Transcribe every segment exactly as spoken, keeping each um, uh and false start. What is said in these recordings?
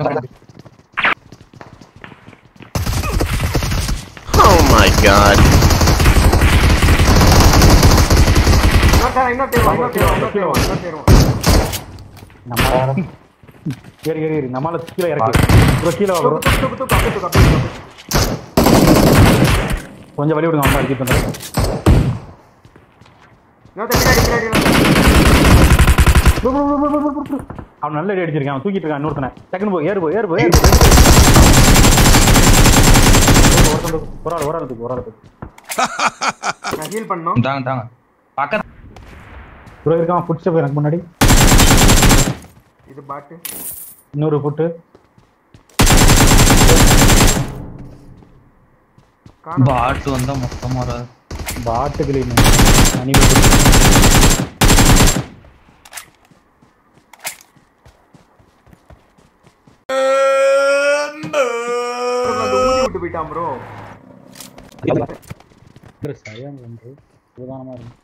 Oh my god. இன்னொரு தேர்வோம் இன்னொரு தேர்வோம் இன்னொரு தேர்வோம் இன்னொரு தேர்வோம் நம்ம ஏறி ஏறி ஏறி நம்மால கீழே இறக்கு ப்ரோ கீழே வா ப்ரோ துப்பு துப்பு கப்பு கப்பு கொஞ்சம் வலி விடுங்க அம்மா அடிச்சு பண்றேன் இன்னொரு பின்னாடி பின்னாடி அவன் நல்ல அடி அடிச்சிருக்கான் அவன் தூக்கிட்டு இருக்கான் இன்னொருத்தனை டக்குன்னு போ ஏறு போ ஏறு போ ஏறு ஒரு ஆள் ஒரு ஆளுக்கு ஒரு ஆளுக்கு நான் ஹீல் பண்ணோம் தாங்க தாங்க பக்கத்து ப்ரோ இருக்கான் ஃபுட் ஸ்டெப் எனக்கு முன்னாடி இது பாட்டு இன்னொரு ஃபுட் பாட்டு வந்தா மொத்தமா வராது பாட்டு கிளீன் அனி விட்டு போயிட்டான் ப்ரோ சரியா வந்து உதாரணமா இருக்கு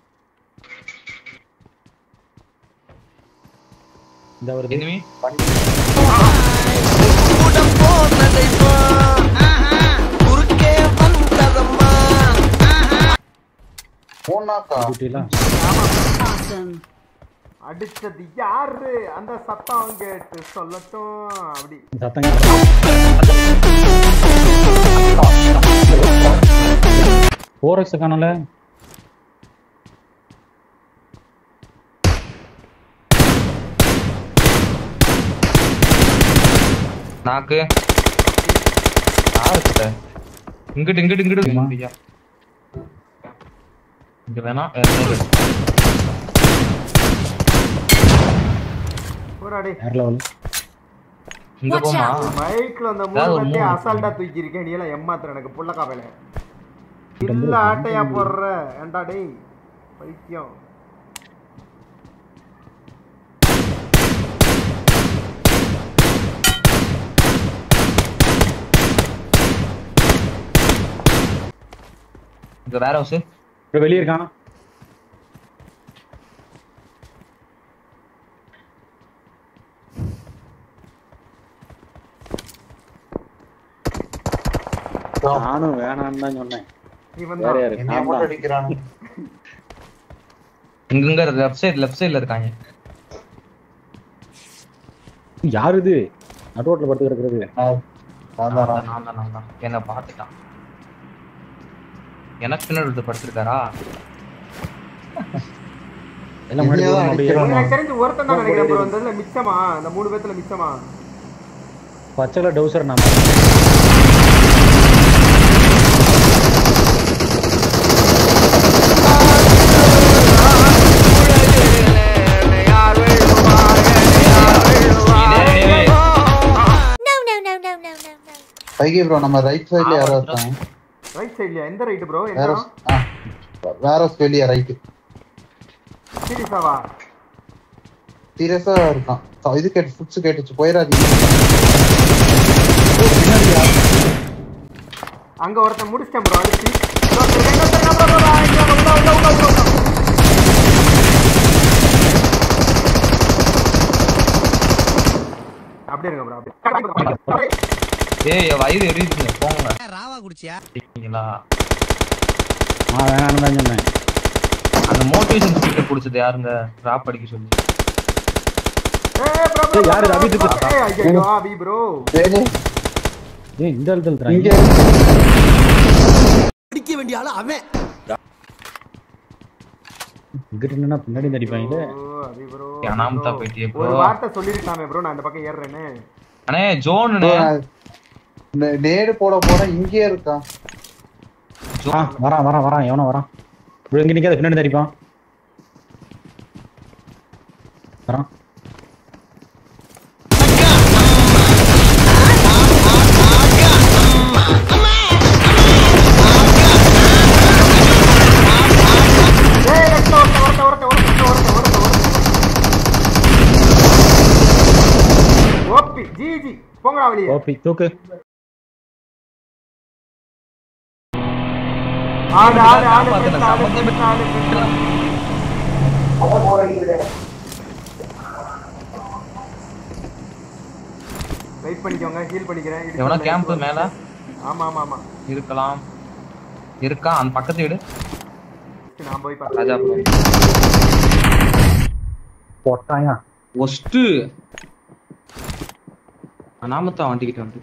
இந்த ஒரு எனிமி கூடம் போனதை போ குறுக்கே வந்ததம்மா போனாக்கா டியூட்டிலாம் அடிச்சது யாரு அந்த சத்தம் கேட்டு சொல்லட்டும் அப்படி சத்தங்க ஃபோர் எக்ஸ் காணல நாக்கு ஆறுட்ட இங்கிட்டு இங்கிட்டு இங்கிட்டு இங்க வேணா போராடி வேற லெவல் இங்க போமா பைக்ல அந்த மூணு பத்தி அசால்ட்டா தூக்கி இருக்கேன் நீ எல்லாம் ஏமாத்துற எனக்கு புள்ளக்கா வேலை இல்ல ஆட்டையா போடுற ஏண்டா டேய் பைக்கியம் இங்க வேற ஹவுஸ் இப்போ வெளிய இருக்கான் நானும் வேணான்னு தான் சொன்னேன் இவன் வேற தான் யாரு என்ன போட்டு அடிக்கிறானு இங்க இங்க லெஃப்ட் சைடு லெஃப்ட் சைடுல இருக்காங்க யாரு இது நடுவோட்ல படுத்து கிடக்குறது நான் தான் நான் தான் நான் தான் என்ன பார்த்துட்டான் எனக்கு பின்னாடி ஒருத்தர் படுத்திருக்காரா எல்லாம் முன்னாடி இங்கேதான் போகணும் அப்படியே. அடிக்கிறான். எனக்கு தெரிஞ்சு ஒருத்தன் தான் நினைக்கிறேன் ப்ரோ இந்த மிச்சமா அந்த மூணு பேத்துல மிச்சமா பச்சை கலர் டவுசர் நாம வைகை ப்ரோ நம்ம ரைட் சைடுல யாரோ இருக்காங்க ரைட் சைடுல எந்த ரைட் ப்ரோ வேற என்ன ஆ வேற வெளிய ரைட் சீரியஸாவா சீரியஸா இருக்கான் சோ இது கேட் ஃபுட்ஸ் கேட்டுச்சு போயிராதீங்க அங்க ஒருத்தன் முடிச்சிட்டேன் ப்ரோ அடிச்சு அப்படியே இருங்க ப்ரோ அப்படியே ஏய் வயிறு எரியுதுங்க போங்க ராவா குடிச்சியா சரிங்களா நான் வேணான்னு தான் சொன்னேன் அந்த மோட்டிவேஷன் ஸ்பீக்கர் குடிச்சது யாருங்க ராப் அடிக்க சொல்லி ஏய் ப்ரோ ப்ரோ யாரு அபி துப்பு ஏய் ஐயோ அபி ப்ரோ டேய் ஏய் இந்த இடத்துல தரேன் இங்க அடிக்க வேண்டிய ஆளு அவன் இங்கிட்ட நின்னா பின்னாடி அடிப்பாங்களே ஓ அபி ப்ரோ அனாமத்தா போயிட்டியே ப்ரோ ஒரு வார்த்தை சொல்லிருக்காமே ப்ரோ நான் இந்த பக்கம் ஏறறேன்னு அண்ணே ஜோன்னே நேடு போட போற இங்கே இருக்கான் ஆ வரான் வரான் வரான் எவனோ வரான் ப்ரோ இங்க நிக்காத பின்னாடி அடிப்பான் வரான் ஏய் லெஃப்ட் ஓரத்த ஓரத்த ஓரத்த ஓரத்த ஓரத்த ஓரத்த ஓபி ஜி ஜி போங்கடா வெளிய ஓபி தூக்கு ஆடு ஆடு ஆடு பாத்துட்டேன், ஆடு சம்பந்தமே ஆடு வெயிட் பண்ணிக்கோங்க ஹீல் பண்ணிக்கிறேன் எவனா கேம்ப் மேல ஆமா ஆமா ஆமா இருக்கலாம் இருக்கா அந்த பக்கத்து வீடு நான் போய் ராஜா ப்ரோ போட்டாயா ஒஸ்ட் நாமத்தான் வண்டிக்கிட்ட வந்து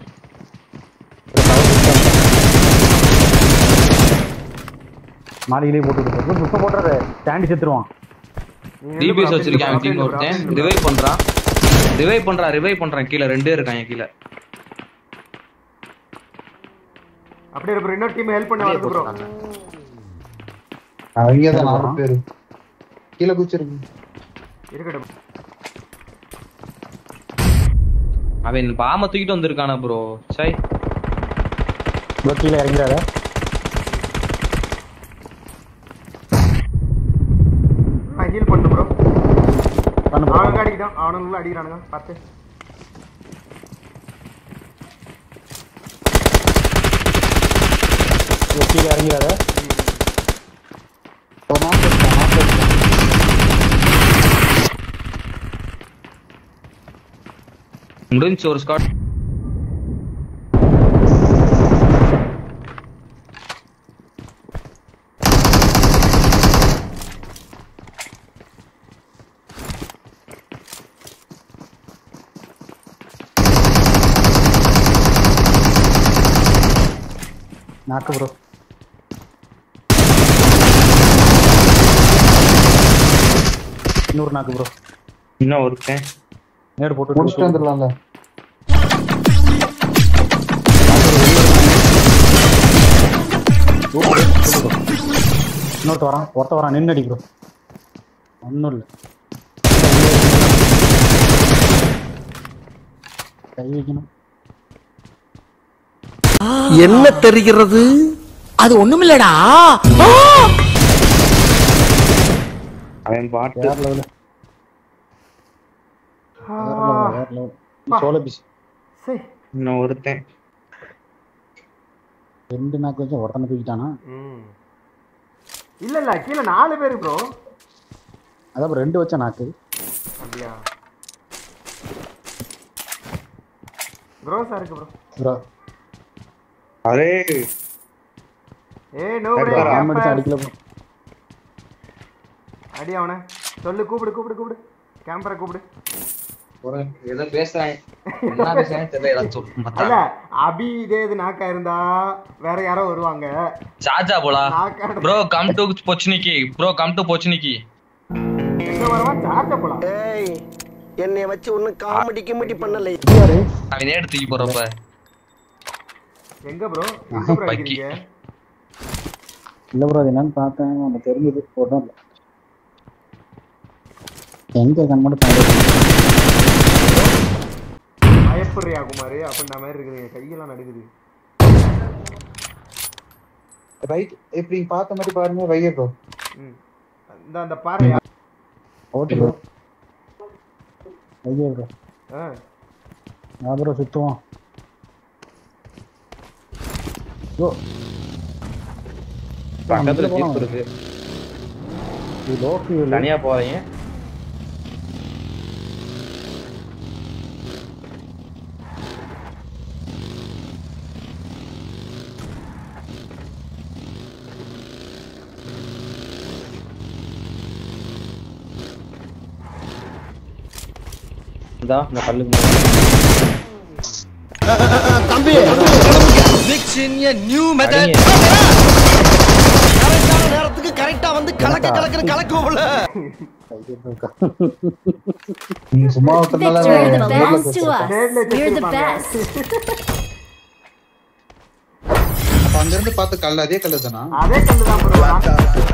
மாளிகையிலே போட்டு சுத்தம் போடுறது ஸ்டாண்டி செத்துருவான் டிபிஎஸ் வச்சிருக்கான் டீம் ஒருத்தன் ரிவைவ் பண்றான் ரிவைவ் பண்றான் ரிவைவ் பண்றான் கீழ ரெண்டே இருக்காங்க கீழ அப்படியே ப்ரோ இன்னொரு டீம் ஹெல்ப் பண்ண வருது ப்ரோ அவங்க தான் நாலு பேர் கீழ குச்சிருக்கு இருக்கட்டும் அவன் பாம தூக்கிட்டு வந்திருக்கானா ப்ரோ சை ப்ரோ கீழே இறங்கிறாரு நான் ஹீல் பண்ணு ப்ரோ பண்ணு bro. அவனுங்க அடிக்கிறான் அவனுங்க அடிக்கிறானுங்க பாத்து ப்ரோ கீழே இறங்கிறாரு முடிஞ்சு ஒரு ஸ்காட் நாக்கு ப்ரோ இன்னொரு நாக்கு ப்ரோ இன்னும் ஒருத்தன் நேடு போட்டு முடிச்சுட்டு வந்துடலாம்ல இன்னொருத்த வரான் ஒருத்த வரான் நின்று அடி ப்ரோ ஒன்றும் இல்லை கை வைக்கணும் என்ன தெரிகிறது அது ஒண்ணுமில்லடா அவன் பாட்டு வேற லெவலு வேற லெவல் சோழ பிஸ் சரி இன்னும் ஒருத்தன் ரெண்டு நாக்கு வச்சு ஒருத்தனை தூக்கிட்டானா ம் இல்ல இல்ல கீழ நாலு பேர் ப்ரோ அதான் bro ரெண்டு வச்ச நாக்கு அப்படியா ப்ரோ சார் இருக்கு ப்ரோ ப்ரோ அரே ஏய் நோ பிரேக் ஆம் அடிச்சு அடிக்கல bro அடி அவனை சொல்லு கூப்பிடு கூப்பிடு கூப்பிடு கேம்பரை கூப்பிடு ஏதோ பேசுறான் என்ன பேசுறான்னு தெரியல சொல்லு இல்ல அபி இதே இது நாக்கா இருந்தா வேற யாரோ வருவாங்க சாஜா போலா நாக்கா bro come to Pochinki bro come to Pochinki எங்க வரவா சார்ஜ போலாம் ஏய் என்னைய வச்சு ஒண்ணும் காமெடி கிமெடி பண்ணல அவன் நேடு தூக்கி போறப்ப எங்க ப்ரோ எங்க ப்ரோ இருக்கீங்க இல்ல ப்ரோ அது என்னன்னு பார்த்தேன் நம்ம தெரிஞ்சது போட்டோம் இல்லை எங்க கண்மூடி பயப்படுறியா குமார் அப்படின்ற மாதிரி இருக்குது கையெல்லாம் நடுக்குது ரைட் இப்படி பார்த்த மாதிரி பாருங்க வைகை ப்ரோ ம் இந்த அந்த பாறை ஓட்டு ப்ரோ ஐயோ ப்ரோ ஆ நான் ப்ரோ சுத்துவோம் ப்ரோ பக்கத்துல ஜீப் இருக்கு இது லோக்கு தனியா போறீங்க இந்த கல்லுக்கு தம்பி mix in a new method கரெக்டான நேரத்துக்கு கரெக்ட்டா வந்து கலக்க கலக்க கலக்குவோம்ல நீங்க சும்மா விட்டனால Victor, you're the best to us. You're the best. அங்க இருந்து பார்த்த கல் அதே கல்லு தானா அதே கல்லு தான் ப்ரோ